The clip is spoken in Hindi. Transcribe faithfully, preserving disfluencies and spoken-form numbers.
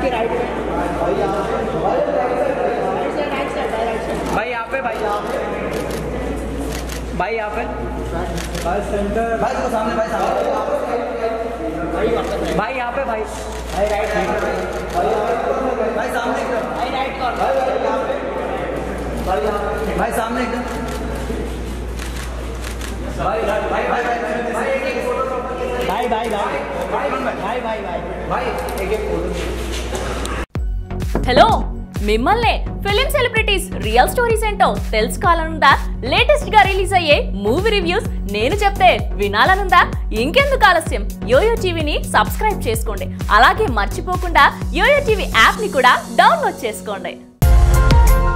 इसके राइट में भाई, यहाँ पे भाई, यहाँ पे भाई, यहाँ पे भाई सेंटर भाई को सामने भाई सामने भाई यहाँ पे भाई भाई राइट भाई भाई सामने एकदम भाई राइट कॉर्नर भाई यहाँ पे भाई यहाँ पे भाई सामने एकदम भाई भाई भाई भाई भाई एक एक फोटो भाई भाई भाई भाई भाई भाई भाई एक एक फोटो। హలో మిమ్మల్ని ఫిలిం సెలబ్రిటీస్ రియల్ స్టోరీస్ ఏంటో తెలుసుకోవాలనుందా? లేటెస్ట్ గా రిలీజ్ అయ్యే మూవీ రివ్యూస్ నేను చెప్తే వినాలనుందా? ఇంకెందుకు ఆలస్యం, యోయో టీవీని సబ్స్క్రైబ్ చేసుకోండి. అలాగే మర్చిపోకుండా యోయో టీవీ యాప్ ని కూడా డౌన్లోడ్ చేసుకోండి.